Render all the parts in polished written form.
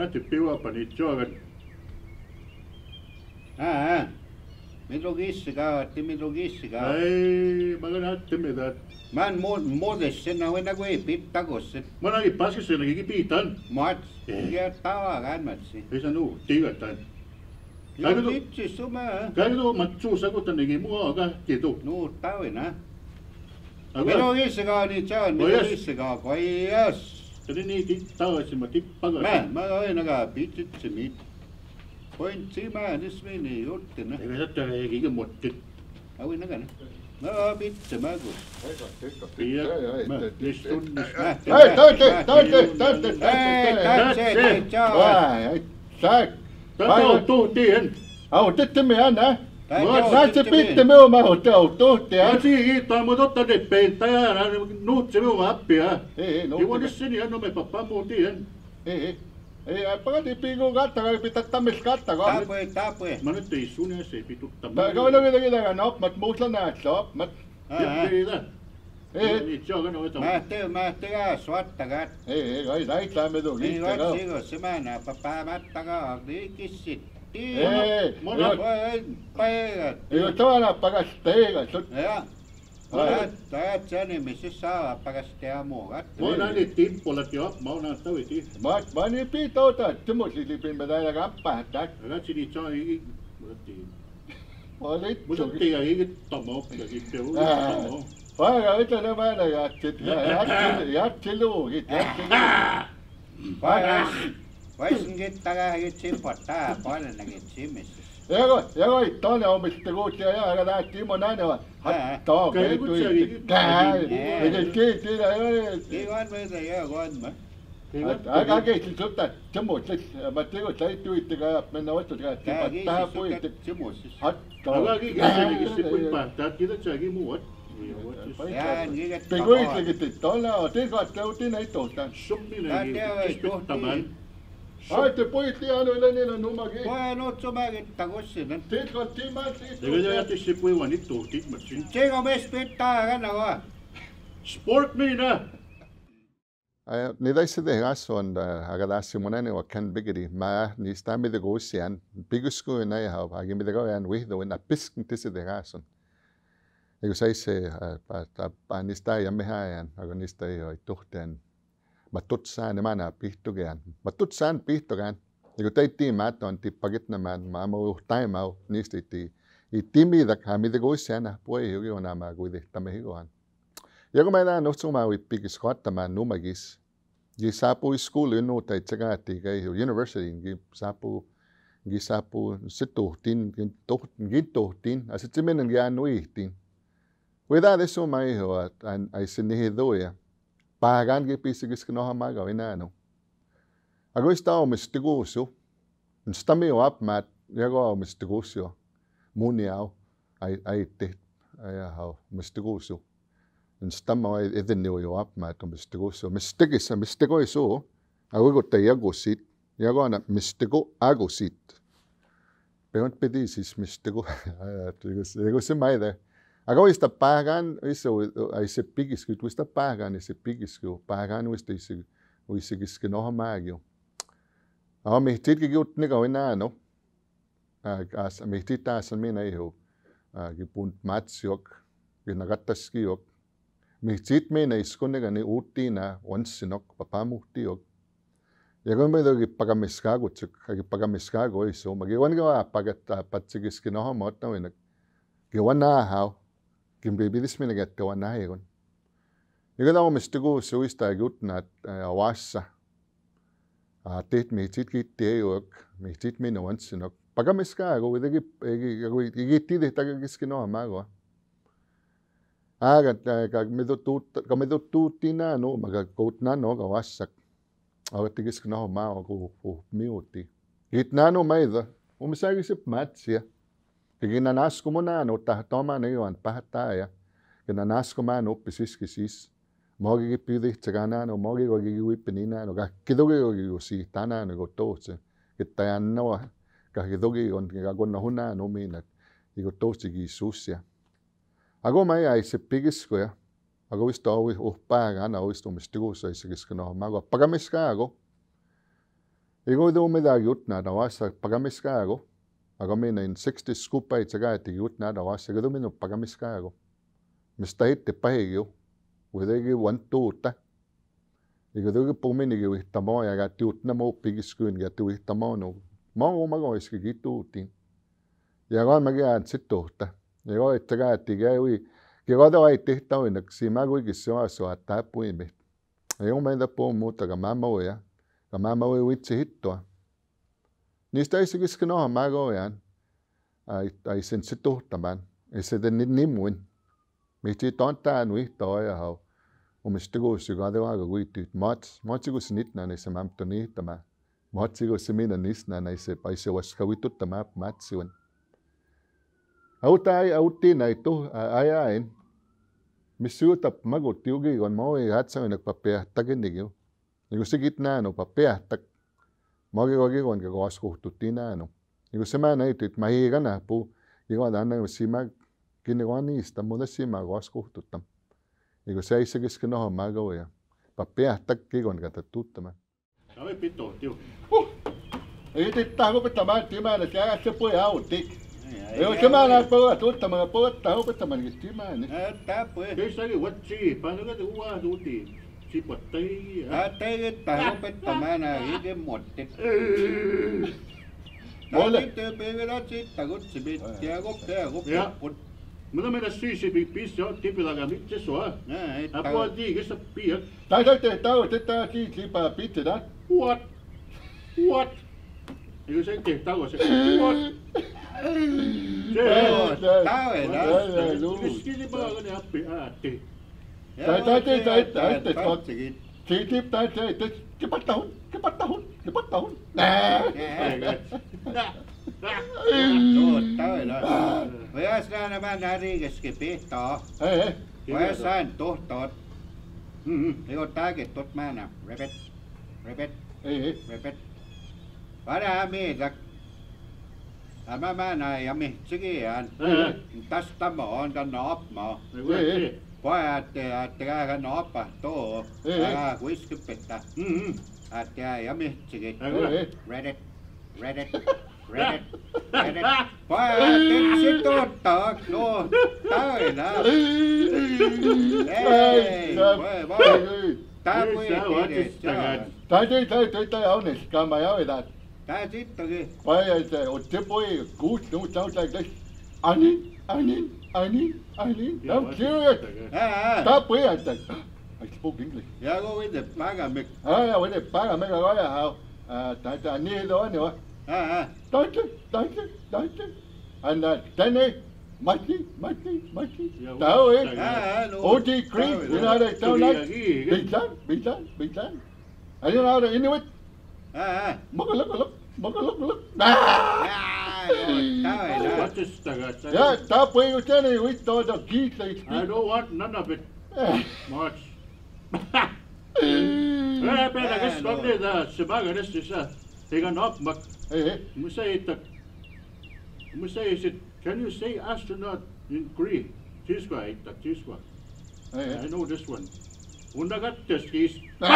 mana te piwa pani chogan. Milogisiga, timilogisiga. Ai, magana timidat. Man modesin na wena go ipit tagosin. Mana ipasi se nagigipitan. Mats, ya tawagan matsi. Isa no, tigatan. Yung bitsi suma. Kaya do matsusagutan nagimua ka kito. No, tawin ha. Milogisiga ni chan, milogisiga ko yes. Kasi ni tawa si matip pagas. Magawin naga bitsi simit. Point si man ismini yotte na. Ega sa gigimutit. Awin na gana. No, bitsi magos. Iya, listun. Tuhtien. Tittimihän, Näitä pitti minun tuhtien. Siitä on totta ne peittää, nuutsi minun appia. Ei, Juonissani hän on me pappa muutien. Ei, pagati piiku kattaga, pitää tammis kattaga. Tapue. Mä nyt ei sun ja se pitutta. Kau lagi nopmat muutla näet lopmat. Tiedä. Ei, se on noita. Mähtiä suottakat. Ei, näitä me tuu liittää. Niin vatsigo semana pappa mattaga liikissit. Ei, ei tuolla pakas teiga. Ja. Täät sani missä saa pakas tehdä muuta. Mä oon näin tippulat jo, mä oon näin taviti. Mä niin pitouta, semmoisia lipimä täällä kappaa. Ratsi niitä saa hiki. Olit. Musta tiedä hiki tomo, ja sitten tomo. Paga, ita na mana yatsi luugit. Voisin kittää itse pottaa paljon simmessä. Jago itone omista kuutsia ja aga näet Timo näinevä. Hattaa keittui. Kiivan meitä jagoan. Aga keitin sutta semmoiset. Mä tein läittyittikä ja mennä ostoska. Tähän puitti. Hattaa. Aga kiikin se puipahtaa. Kiitos säkin muut. Piguitlekin tuolla on. Tiikaat utin ei tuota. Soppinen istuttamaan. Ai te puitti ainoille niillä numakin. Voi nyt sumakin takusin. Tiikaat tiimaat istutaan. Eikä jätti se puiva nyt tuhtit matsin. Tiika mes pitää kannaa. Sport minä. Niitä se tehdään on agadaasi monen o Ken Bighetty. Mä niistä mitä kuusian. Bigiskuin näin hau. Agi mitä kauan vihdoin na piskin tisi tehdään on. Eikä se niistä ei mehän. Aga niistä ei ole tuhteen. Mä tutsaan ne mana pihtukean. Mä tutsaan pihtukean. Eikä teittiin mä on tippakit nämä. Mä muu taimau niistä ei timidakään mitä kuusian. Pui hiukiona mä kuitenkin hiukan. Ja kun meillä on otsumaa uippikis kohtamaan numagis, ja saapuu iskuulun nuuta itsekääntiin käy universityin, saapuu se tuhtiin, ja sitten se menen jään nuihtiin. Kuidaan tässä on mä ihoa, että ei se niihin tuoja. Pahakankin pisikiskin ohan mä kävin äänu. Ja kun sitä omista kuusu, niin sitä mi on apmaat, ja kun omista kuusu, mun jau, ei tehty, ja hau, omista kuusu. Stamma eden jo apma että misteko misteko iso ago te jagusit jagona misteko agusit peont pedi siis misteko tego se maide ago ista pagan iso ai se pigiskut ista pagan se pigisku pagan ista isi giske no magio a mihtit giut ne gawina no as mihtit tasan min ai ho gipunt matsiok ginagattaskiok Mihtit meina iskunega ni uuttiina onsinok papamuhtiok. Ja kun me toki pagamiskagutsuk, agi pagamiskago iso, magiwan gawa pagata patsikiskin oha motnawin. Giwan nahau, gimbibidis minagat gawan nahigon. Ja kun omistigu suista gutna awassa. Tit mihtit kitti eok, mihtit meina onsinok. Pagamiskago igi tiskin oha mago. Kami tuutti nää no, maga kout nää no kawassak. Agatti kisk no maa ko miutti. It nää no meida. Umisagi sip matsia. Kigina nasko mo nää no tahtoma ne joan pahtaa ja. Kina nasko maa no pisiskisis. Mogi pidi tsagana no mogi gogi wipini nää no kidogi gogi si tana no go tootse. Kitta ja no kidogi on kagonna hunna no minat. Igo tootse gi susia. Ako mai ai se pigiskoja. Ako visto uhpaaga ana visto mistiguussa issäkiskin no mago pagamiska ako. Ego do me da jutna da wasa pagamiskago. Aga mina in 60 skupa itsaga ati jutna da wasa ego do mino pagamiskago. Mista hitte pahigyo. Wedegi wantuuta. Ego do po minigi wihtamo ya gati jutna mo pigiskuin gati wihtamo no. Mongo mago iski gituutin. Ja gan magi aan sittuuta. Ego itsaga ati gawi. Ego do ai tihtawin si mago giswa so atapuimi. Ego menda po muta ga mama ya. Mama we witsi hittoa. Niistä ei sikiskin ole magojan. Ai sen situhtaman. Ei se den Ininimowin. Mihti tontaan vihtoa ja hau. Omistigus joka devaga kuityt. Motsigus nitna ei se mamto niihtama. Motsigus se minä nisna ei se paise vaska vituttama matsiun. Autiin ei tu ajain. Missuutap magut jugi on moi hatsamin papia takinnigiu. Niin se kitnäänu papeahtak. Magi on kego askuhtuttiin äänu. Niin se mä näytit, mä hiikana puu. Kego tänne sima kinnego niistä, mutta sima askuhtuttam. Niin se ei se kesken nohon mä goja. Papeahtak kego kata tuttamaan. Tämä ei pito, tiu. Ei tittaa hupittamaan timään, että jää se pui autti. Ei ole semään näin puhua tuttamaan, puhuttaa hupittamaan timään. Tää pui. Ei säkin vatsi, painokat uua tuutiin. Sipottai. Teitä opettamaan hiiken muotti. Tämä vielä sitten kutsipittiä koppia. Mutta meidän syysipin pisse on tipilaga mitse soa. Apua tiikessä piiat. Tai tää tiipää pitää. What? Eikö se tehtävä se? What? Tää on enää. Miskini paakani appi äätti. Voi saada nämä riikeskin pihtaa. Voi saada tohtoot. Ei ole tääkin tot määnä. Repet. Vada mietä. Tämä määnä ja mitsikiään. Tästä mä oon tänne apmaa. Voi ääntä noppa tuo. Älä kuiskipettä. Ääntä ja mitsikin. Redet. Voi ääntä se tuottaa. No, täynnä. Ei, voi. Tää voi tehdä. Tai onnes, kama jaoidaan. Tää sittenkin. Vai otti poi kuus nuut sautais. Anin. I'm serious. Stop weird. I spoke English. Ja go with the pagamik. Ja with the pagamik ja how. Tai niin on jo. Danke. And then Mikey. Tao OT Cree, you know how they tell that? Big time. And you know how to Inuit? Look. Yeah, stop where you're telling with all the geese they speak. I don't want none of it. Much. Pera kes kokne da sibaga nestisa. Tegan up mak. Musay can you say astronaut in Cree? Tiskwa. I know this one. Undagat teskis.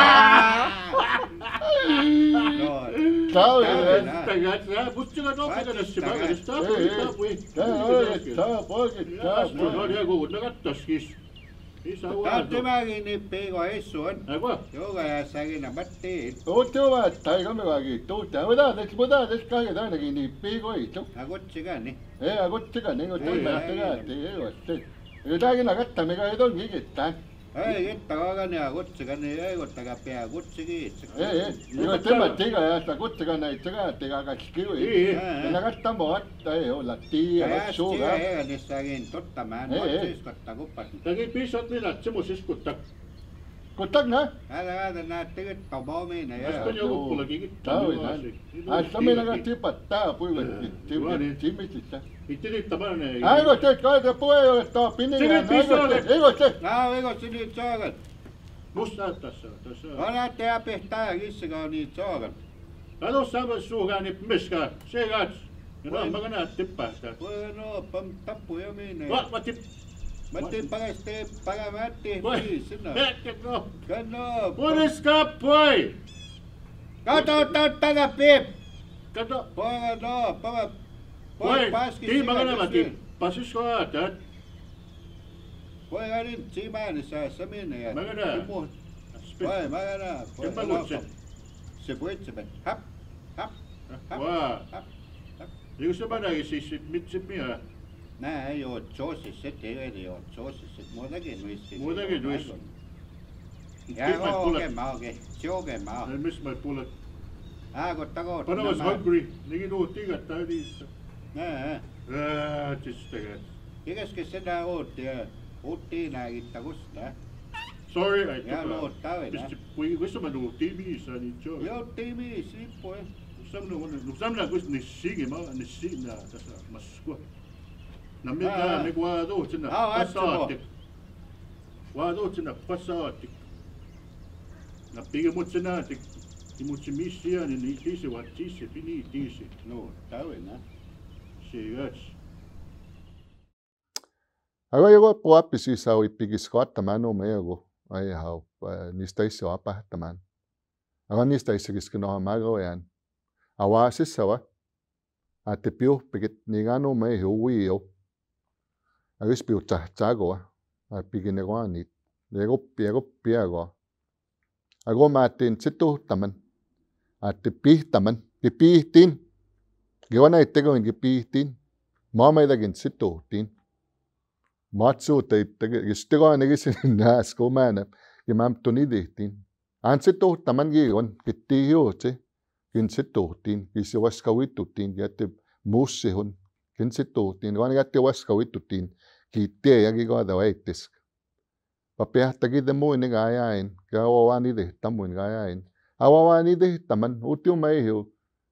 Tämäkin nippii kun hissu on. Joka jää säkinä mattiin. Tuo tai kamerakin tuuttaa. Mutta tässä kaiket ainakin nippii kun hissu. Kutsikaan niin. Ei kutsikaan niin kun tuuttaa tekästi. Ei ole se. Jotakin nakattaa mikä ei ton kikittää. Ei kittakaan ja kutsikaan niin ei kuttakaan pää kutsikin. Ei tämä tiga ja sitä kutsikaan ei tiga tiga kaskiwi. Ja nakattaa muuta ei olla tiiä suuga. Ei niissäkin totta mä en voi siskottaa kuppat. Täkin pisot minä semmo siskuttaa. Kuttak nää? Älä näette kittaa pomina. Äsken joku kuulekin kittaa. Äsken minä tipattaa puivettiin. Timmitistä. Itti niittämään ei. Aigo se kaiken puheenjohtaja Pinniään. Aigo se. Eigo se niitä saakat. Musta tässä. Annatte ja pehtää kissakaan niitä saakat. Kato saman suukaan niin miskaa. Se kats. Ja noin mä kannan tippäästä. Voi no, tappuja minne. Mä tipp. Mä tippäkästi pagamätti. Voi. Hetket no. Kanno. Puoliska poi. Taga pip. Kato. Pag Wait, paski di magana mati. Pasis ko atat. Pag rin si man sa min ya. Magana. Pag magana. Kembangutsin. Sebuit sebet. Hap. Wah. Yung sa ba na isisip mitsip niya? Na yo chosi set yo chosi set modagin wis. Modagin wis. Ya okay mau ke. Choge mau. I miss my bullet. Got. But I was hungry. Nigga no tiga tadis. Just tagad. Kikas ke seda otti na itagusta. Sorry, I Ya no took tawe na. we gusto man no TV sa ni Joe. Yo TV si po. Usam na gusto ni sige ma ni sige na tasa maskwa. Na may guado tina pasatik. Guado tina pasatik. Na piga mo tina tik. Imutsimisia ni tisi wat tisi pini tisi. No tawe na. Sigas. Agora po apisi sa ipigis-kot tamano mayago. Ay how nistay sa apa taman. Aga nistay sa giskino mago yan. Awasis sawa. Ate pio pigit nigano may huwiyo. Agis pio tsago. Piginegwanit. Lego piago. Ago matin situ taman. Ate pi taman. Gipitin. Gawana itego in gipitin. Mama idagin situ tin. Matsu te gistego negisin nas ko mana imam tunidihtin. Ansito taman gigon kittiyo che kinsito tin kisiwas kawitutin yate musihun kinsito tin wan yate was kawitutin kitte yagigo dawaitis. Papea tagi demo ni gayain gawani de tamun gayain. Awawani de taman utiu mai hiu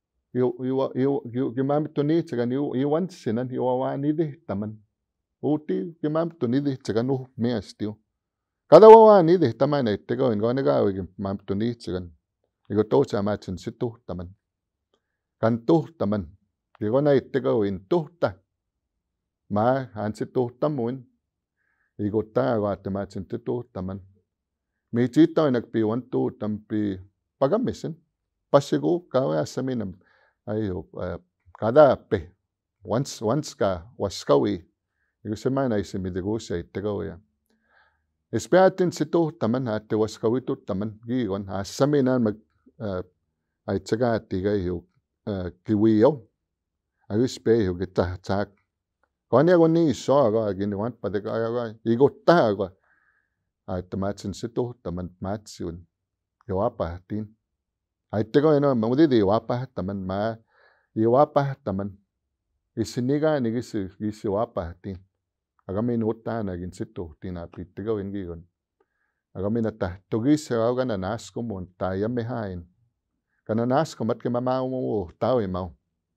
imam tunit gan you want sinan awawani de taman. Uti kimam tunidi tsagan meastiu. Kada wawani de tamana itego in gonega kimam tunidi tsagan. Igo to chamachin situ taman. Kan tu taman. Igona itego in tuhta. Ma han situ tamun. Igo ta ga tamachin situ taman. Mi chito nagpi wantu tampi pagamisin. Pasigo kawa saminam. Ayo kada pe. Once ka waskawi. Igo semana isi midigusya itego ya. Espiatin situ taman ate waskawitu taman gigon asaminan mag ay tsaga tiga yu kiwiyo. Agis pe yu gita tsak. Kanya ko ni iso aga giniwan padega aga igo ta aga. Ay tamatsin situ taman matsyun. Iwapa tin. Ay tego ino mamudidi iwapa taman ma iwapa taman. Isiniga ni gisi wapa tin. Agamin utana gin situ tinapitigaw in gigon. Agamin ata tugis sa aga nanas ko mo tayo mehain. Kananas ko mat kimamaw mo tao imaw.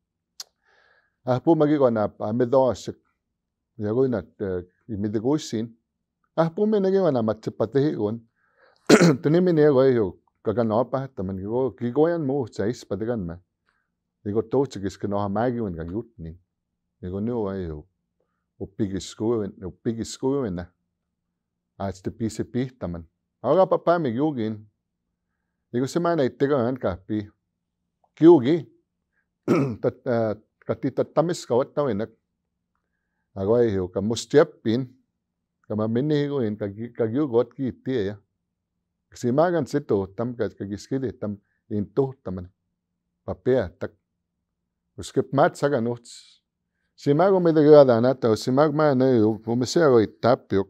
Po magigon na amidos yago na imidigosin. Po minagiwan na matsipatihigon. Tunimin yago yo kaganopa taman gigoyan mo sa ispatigan ma. Igo to chigis kinoha magiwan kang yutnin. Igo niyo ayo. Upigiskuin na. At the PCP taman. Aga pa mig yugin. Igo semana itigaan kapi. Kyugi. Katitatamis kawat tawinak. Aga ayo kamustyapin. Kamaminihigoin kagyugot kiti ya. Simagan sito tam kagiskidi tam into taman. Papea tak. Uskip mat sa ganuts. Si mago may dagada na to, si magma na yung umisero itapyok.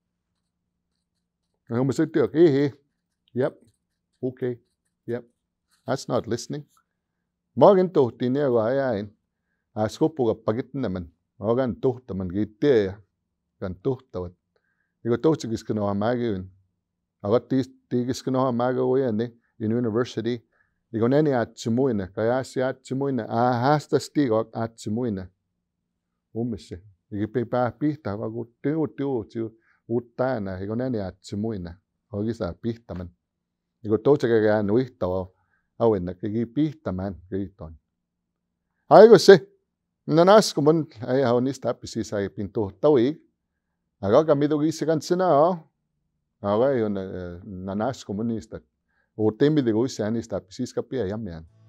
Ang umisero yep, okay, yep. That's not listening. Morgan to, tinero ayain. Asko po kapagit naman. Morgan to, taman gite, kan to, tawat. Igo to, sigis kinoha magawin. Ako tigis kinoha magawin in university. Igo nani at sumuin na, kaya si at sumuin na, hasta stigok at sumuin na. Umise. Igipe pihta wagu tiu utana igo nani atsimuina. Hogi sa pihta man. Igo tocha kaya nuihta awen na kigi pihta man giton. Aigo se nanas kumun ay haunista pisi sa pinto tawig. Aga kamido gisikan sina Aga yon nanas komunista. O temi de go sian is ta pisis kapia yamian.